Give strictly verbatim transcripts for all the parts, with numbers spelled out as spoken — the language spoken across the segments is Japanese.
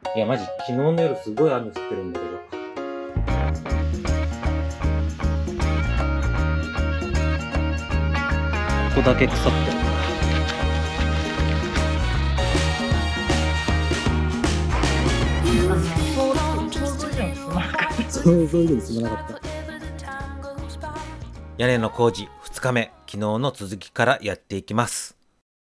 いや、マジ、昨日の夜すごい雨降ってるんだけど。ここだけ腐ってる。想像以上に進まなかった。屋根の工事ふつかめ、昨日の続きからやっていきます。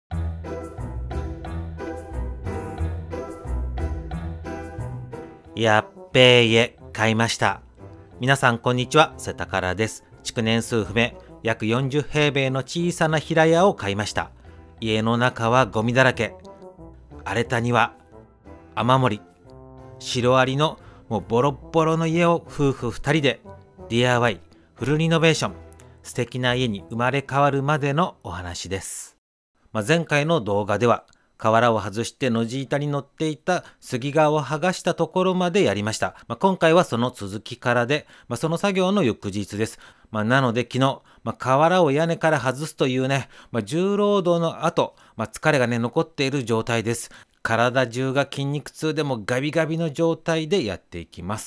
やっべー家買いました。皆さんこんにちは、瀬田からです。築年数不明、約よんじゅうへいべいの小さな平屋を買いました。家の中はゴミだらけ。荒れた庭、雨漏り、シロアリのもうボロッボロの家を夫婦ふたりで ディーアイワイ フルリノベーション、素敵な家に生まれ変わるまでのお話です。まあ、前回の動画では瓦を外して野地板に乗っていた杉側を剥がしたところまでやりました。まあ、今回はその続きからで、まあ、その作業の翌日です。まあ、なので昨日、まあ、瓦を屋根から外すというね、まあ、重労働の後、まあ、疲れがね残っている状態です。体中が筋肉痛でもガビガビの状態でやっていきます。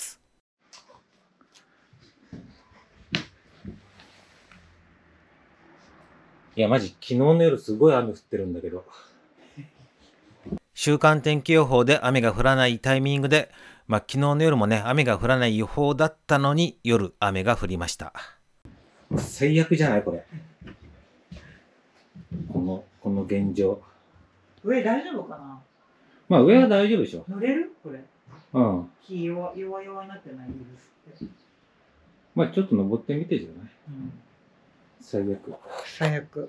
いやマジ、昨日の夜すごい雨降ってるんだけど。週間天気予報で雨が降らないタイミングで、まあ、昨日の夜もね雨が降らない予報だったのに夜雨が降りました。最悪じゃないこれ。このこの現状。 上大丈夫かな。 まあ上は大丈夫でしょ。 乗れるこれ。 うん。 木弱弱々になってないですって。 まあちょっと登ってみてじゃない。 うん、 最悪。 最悪。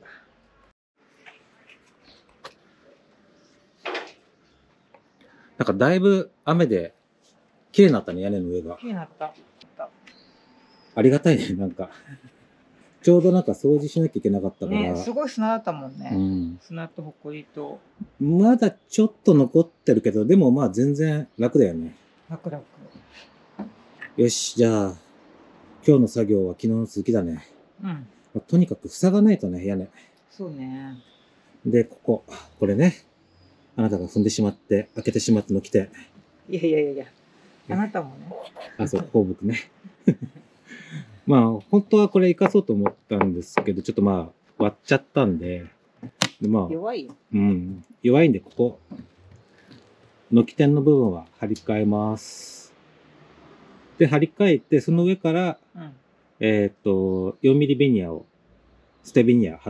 なんかだいぶ雨で綺麗になったね、屋根の上が。 綺麗になった。 ありがたいね、なんか。ちょうどなんか掃除しなきゃいけなかったから。 ね、すごい砂だったもんね。 うん、 砂とほこりと。 まだちょっと残ってるけど、でもまあ全然楽だよね。 楽々。 よし、じゃあ、今日の作業は昨日の続きだね。 うん。 とにかく塞がないとね、屋根。 そうね。 で、ここ、これね。あなたが踏んでしまって、開けてしまったの来て。 いやいやいやいや。あなたもね。 あ、そう、ここ僕ね。まあ、本当はこれ生かそうと思ったんですけど、ちょっとまあ、割っちゃったんで。でまあ、 弱いよ。 うん。弱いんで、ここ、軒天の部分は張り替えます。で、張り替えて、その上から、うん、えっと、よんミリベニヤを、ステベニヤ貼って、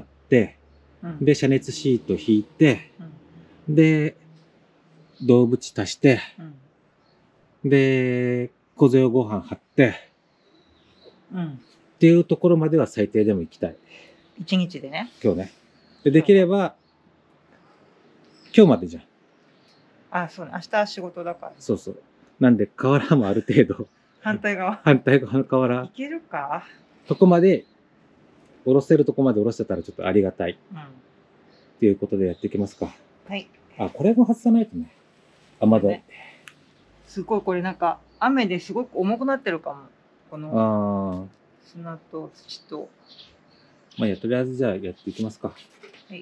うん、で、遮熱シート引いて、うん、で、銅縁足して、うん、で、小杖ご飯貼って、うん、っていうところまでは最低でも行きたい。 一日でね。 今日ね。で、できれば、今日までじゃん。 あ、そうね。明日は仕事だから。 そうそう。なんで、瓦もある程度。 反対側反対側の瓦。 いけるかそこまで、下ろせるとこまで下ろせたらちょっとありがたい。うん。っていうことでやっていきますか。 はい。 あ、これも外さないとね。雨戸。ね、 すごい、これなんか、雨ですごく重くなってるかも。この砂と土と。 まあ、やとりあえずじゃあやっていきますか。 はい。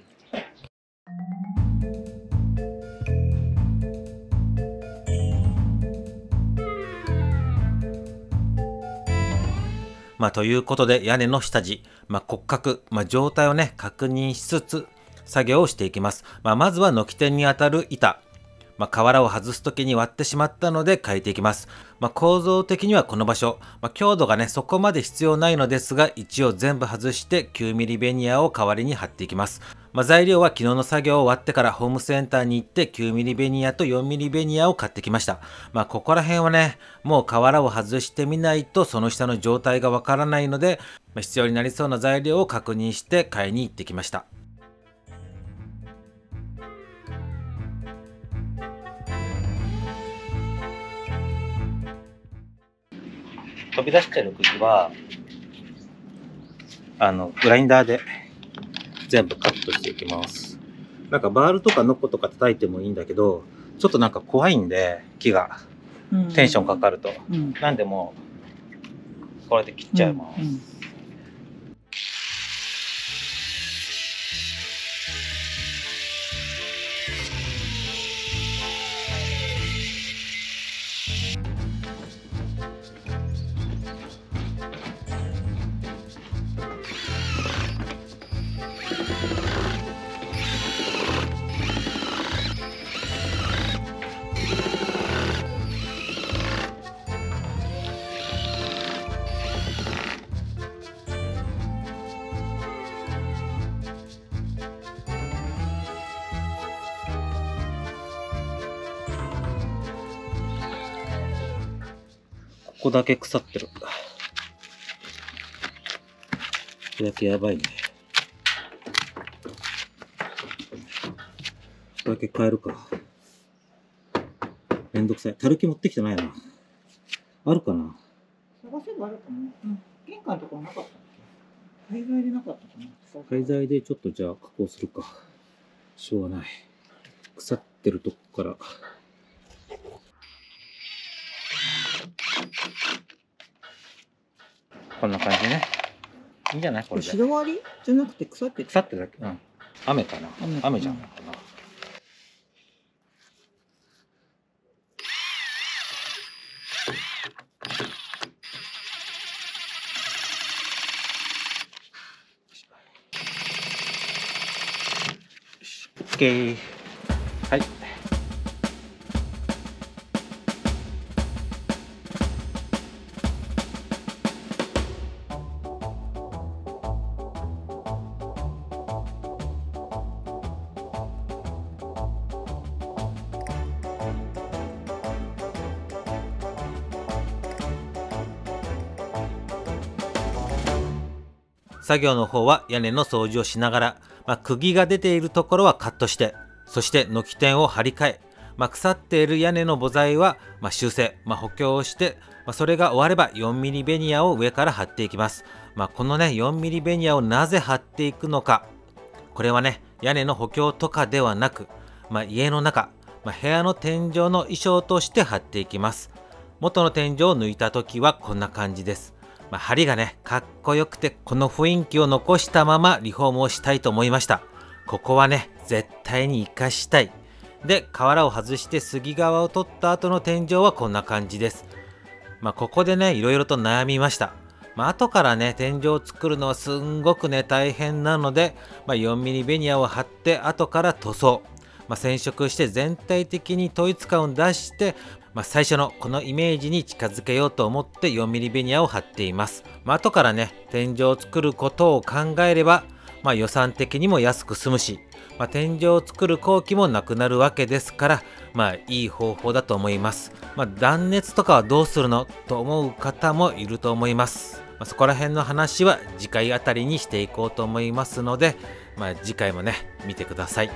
まあ、ということで屋根の下地、まあ、骨格、まあ、状態をね確認しつつ作業をしていきます。まあ、まずは軒天に当たる板。まあ、瓦を外すときに割ってしまったので変えていきます。まあ、構造的にはこの場所、まあ、強度がねそこまで必要ないのですが、一応全部外してきゅうミリベニヤを代わりに貼っていきます。まあ、材料は昨日の作業を終わってからホームセンターに行ってきゅうミリベニヤとよんミリベニヤを買ってきました。まあ、ここら辺はねもう瓦を外してみないとその下の状態がわからないので、まあ、必要になりそうな材料を確認して買いに行ってきました。飛び出してる釘はあのグラインダーで全部カットしていきます。なんかバールとかノコとか叩いてもいいんだけど、ちょっとなんか怖いんで木がテンションかかると、うん、なんでもうこれで切っちゃいます。うんうん、 こだけ腐ってる。ここだけやばいね。ここだけ変えるか。めんどくさい。たるき持ってきてないな。あるかな。 探せばあるかな。うん。玄関とかなかったっけ？廃材でなかったかな。 廃材でちょっとじゃあ加工するか。しょうがない。腐ってるとこから。こんな感じね。いいんじゃないこれで。 シロアリじゃなくて腐ってる。 腐ってるだけ。うん。雨かな。 雨かな。 雨じゃないかな。オッケー。はい。作業の方は屋根の掃除をしながら、まあ、釘が出ているところはカットして、そして軒天を張り替え、まあ、腐っている屋根の部材はまあ修正、まあ、補強をして、まあ、それが終わればよんミリベニヤを上から貼っていきます。まあ、このねよんミリベニヤをなぜ貼っていくのか、これはね屋根の補強とかではなく、まあ、家の中、まあ、部屋の天井の衣装として貼っていきます。元の天井を抜いた時はこんな感じです。まあ、梁がねかっこよくて、この雰囲気を残したままリフォームをしたいと思いました。ここはね絶対に生かしたい。で、瓦を外して杉側を取った後の天井はこんな感じです。まあここでねいろいろと悩みました。まあ後からね天井を作るのはすんごくね大変なので、まあ、よんミリベニヤを貼って後から塗装、まあ、染色して全体的に統一感を出して、まあ、最初のこのイメージに近づけようと思ってよんミリベニヤを貼っています。まあ、後からね天井を作ることを考えれば、まあ、予算的にも安く済むし、まあ、天井を作る工期もなくなるわけですから、まあいい方法だと思います。まあ、断熱とかはどうするのと思う方もいると思います。まあ、そこら辺の話は次回あたりにしていこうと思いますので、まあ、次回もね見てください。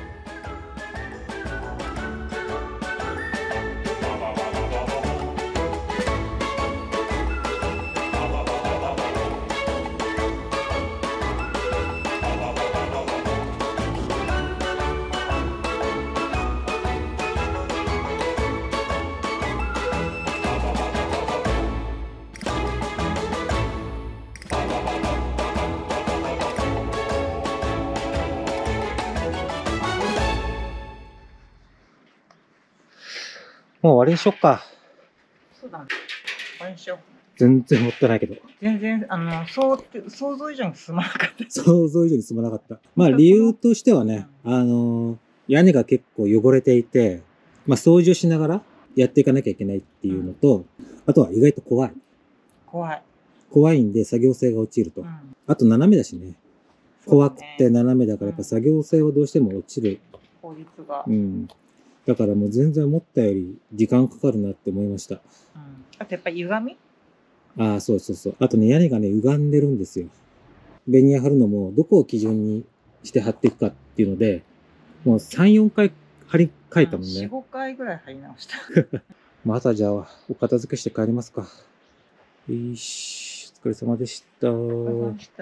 もう終わりにしよっか。 そうだね。終わりにしよう。 全然持ってないけど。 全然、あの、そう想像以上に進まなかった。 想像以上に進まなかった。まあ理由としてはね、あのー、屋根が結構汚れていて、まあ掃除をしながらやっていかなきゃいけないっていうのと、うん、あとは意外と怖い。 怖い。 怖いんで作業性が落ちると。うん、あと斜めだしね。怖くて斜めだからやっぱ作業性はどうしても落ちる。 効率が。 うん。だからもう全然思ったより時間かかるなって思いました。うん、 あとやっぱり歪み？ ああ、そうそうそう。あとね、屋根がね、歪んでるんですよ。ベニヤ貼るのも、どこを基準にして貼っていくかっていうので、もうさん、よんかい貼り替えたもんね。 よん、ごかいぐらい貼り直した。 またじゃあ、お片付けして帰りますか。よし、お疲れ様でした。お疲れ様でした。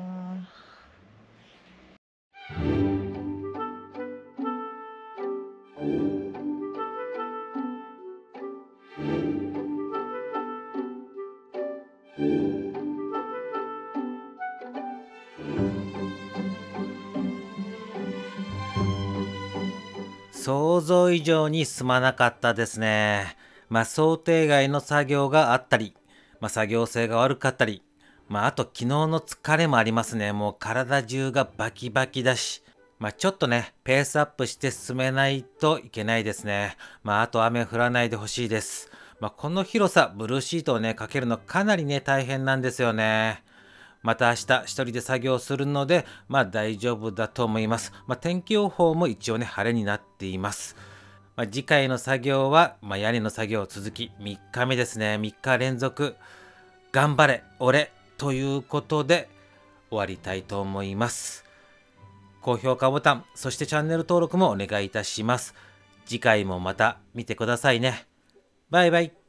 想像以上に進まなかったですね。まあ想定外の作業があったり、まあ作業性が悪かったり、まああと昨日の疲れもありますね。もう体中がバキバキだし、まあちょっとね、ペースアップして進めないといけないですね。まああと雨降らないでほしいです。まあこの広さ、ブルーシートをね、かけるのかなりね、大変なんですよね。また明日一人で作業するので、まあ大丈夫だと思います。まあ天気予報も一応ね、晴れになっています。 まあ、次回の作業は、まあ、屋根の作業続きみっかめですね。みっか連続頑張れ俺ということで終わりたいと思います。高評価ボタン、そしてチャンネル登録もお願いいたします。次回もまた見てくださいね。バイバイ。